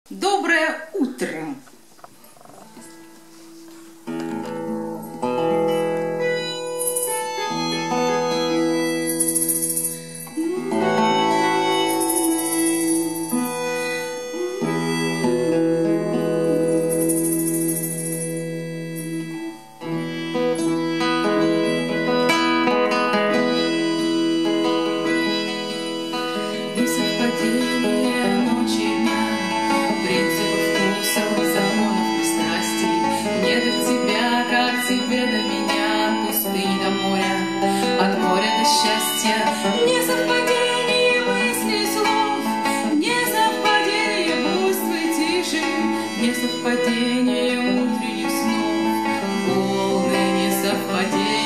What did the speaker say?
Доброе утро! Несовпадение ночи и дня, принципов, вкусов, законов и страстей. Не до тебя, как тебе до меня, от пустыни до моря, от горя до счастья. Несовпадение мыслей и слов, несовпадение буйства и тиши, несовпадение утренних снов, волны несовпадения.